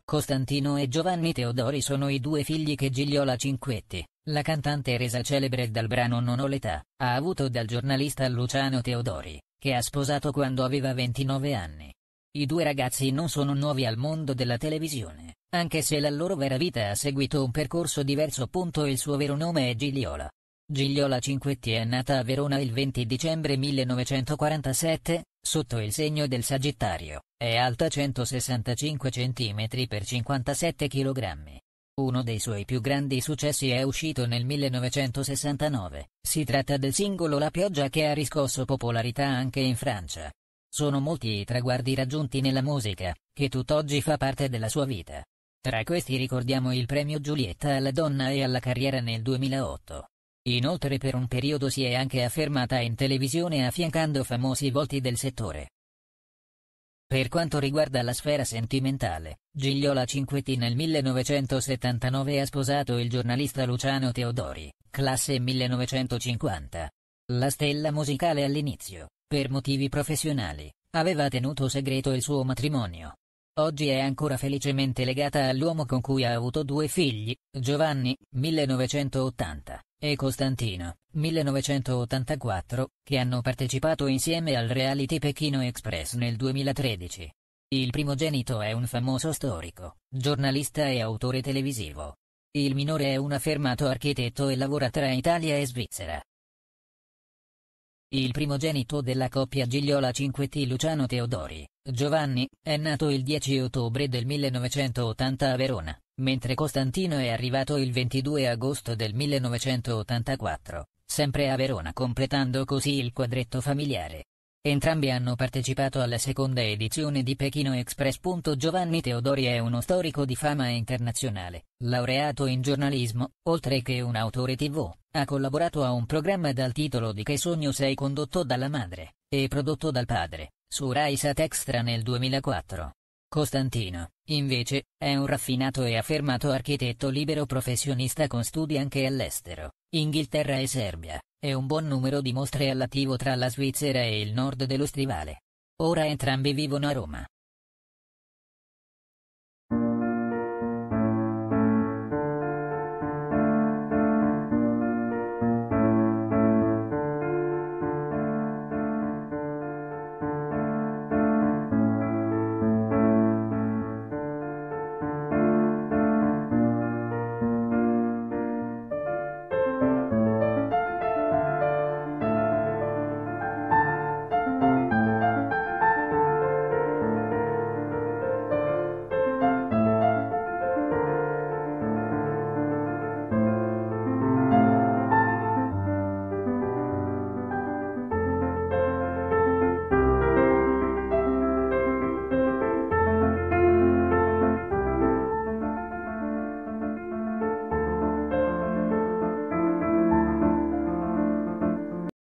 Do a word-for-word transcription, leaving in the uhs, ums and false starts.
Costantino e Giovanni Teodori sono i due figli che Gigliola Cinquetti, la cantante resa celebre dal brano Non ho l'età, ha avuto dal giornalista Luciano Teodori, che ha sposato quando aveva ventinove anni. I due ragazzi non sono nuovi al mondo della televisione, anche se la loro vera vita ha seguito un percorso diverso. Il suo vero nome è Gigliola. Gigliola Cinquetti è nata a Verona il venti dicembre millenovecentoquarantasette, sotto il segno del Sagittario, è alta centosessantacinque centimetri per cinquantasette chilogrammi. Uno dei suoi più grandi successi è uscito nel millenovecentosessantanove, si tratta del singolo La pioggia che ha riscosso popolarità anche in Francia. Sono molti i traguardi raggiunti nella musica, che tutt'oggi fa parte della sua vita. Tra questi ricordiamo il premio Giulietta alla donna e alla carriera nel duemilaotto. Inoltre per un periodo si è anche affermata in televisione affiancando famosi volti del settore. Per quanto riguarda la sfera sentimentale, Gigliola Cinquetti nel millenovecentosettantanove ha sposato il giornalista Luciano Teodori, classe millenovecentocinquanta. La stella musicale all'inizio, per motivi professionali, aveva tenuto segreto il suo matrimonio. Oggi è ancora felicemente legata all'uomo con cui ha avuto due figli, Giovanni, millenovecentoottanta, e Costantino, millenovecentottantaquattro, che hanno partecipato insieme al reality Pechino Express nel duemilatredici. Il primogenito è un famoso storico, giornalista e autore televisivo. Il minore è un affermato architetto e lavora tra Italia e Svizzera. Il primogenito della coppia Gigliola Cinquetti Luciano Teodori, Giovanni, è nato il dieci ottobre del millenovecentottanta a Verona, mentre Costantino è arrivato il ventidue agosto del millenovecentottantaquattro, sempre a Verona, completando così il quadretto familiare. Entrambi hanno partecipato alla seconda edizione di Pechino Express. Giovanni Teodori è uno storico di fama internazionale, laureato in giornalismo, oltre che un autore tivù, ha collaborato a un programma dal titolo Di che sogno sei condotto dalla madre, e prodotto dal padre, su Rai Sat Extra nel duemilaquattro. Costantino, invece, è un raffinato e affermato architetto libero professionista con studi anche all'estero, Inghilterra e Serbia, e un buon numero di mostre all'attivo tra la Svizzera e il nord dello Stivale. Ora entrambi vivono a Roma.